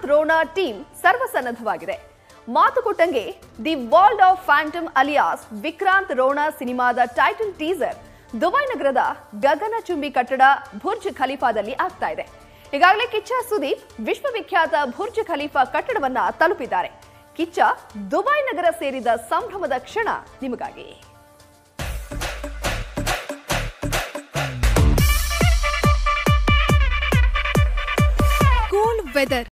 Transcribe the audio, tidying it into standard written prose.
Vikrant Rona team ಸರ್ವಸನ್ನದ್ಧವಾಗಿದೆ. ಮಾತುಕೊಟ್ಟಂಗೆ the world of phantom alias Vikrant Rona ಸಿನಿಮಾದ ಟೈಟಲ್ ಟೀಸರ್ ದುಬೈ ನಗರದ ಗಗನಚುಂಬಿ ಕಟ್ಟಡ ಬುರ್ಜ್ ಖಲೀಫಾದಲ್ಲಿ ಆಗ್ತಾ ಇದೆ. ಈಗಾಗಲೇ ಕಿಚ್ಚ ಸುದೀಪ್ ವಿಶ್ವವಿಖ್ಯಾತ ಬುರ್ಜ್ ಖಲೀಫಾ ಕಟ್ಟಡವನ್ನ ತಲುಪಿದ್ದಾರೆ. ಕಿಚ್ಚ ದುಬೈ ನಗರ ಸೇರಿದ ಸಂಭ್ರಮದ ಕ್ಷಣ ನಿಮಗಾಗಿ. Cool weather